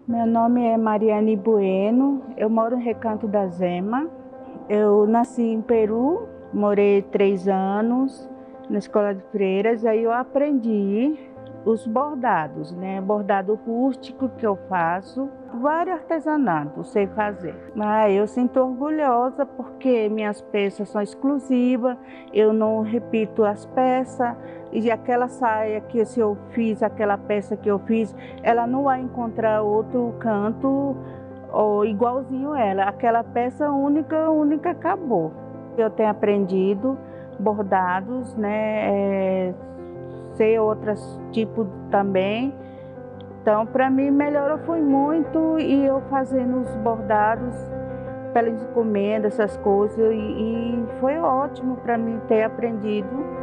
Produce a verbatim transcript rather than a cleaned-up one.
Meu nome é Mariane Bueno, eu moro em Recanto da Zema. Eu nasci em Peru, morei três anos na escola de freiras, aí eu aprendi os bordados, né? Bordado rústico que eu faço, vários artesanatos sei fazer. Mas eu sinto orgulhosa porque minhas peças são exclusivas, eu não repito as peças, e aquela saia que se eu fiz, aquela peça que eu fiz, ela não vai encontrar outro canto ou igualzinho ela. Aquela peça única, única acabou. Eu tenho aprendido bordados, né? É, sei outros tipos também. Então, para mim, melhorou foi muito e eu fazendo os bordados pelas encomendas, essas coisas, e, e foi ótimo para mim ter aprendido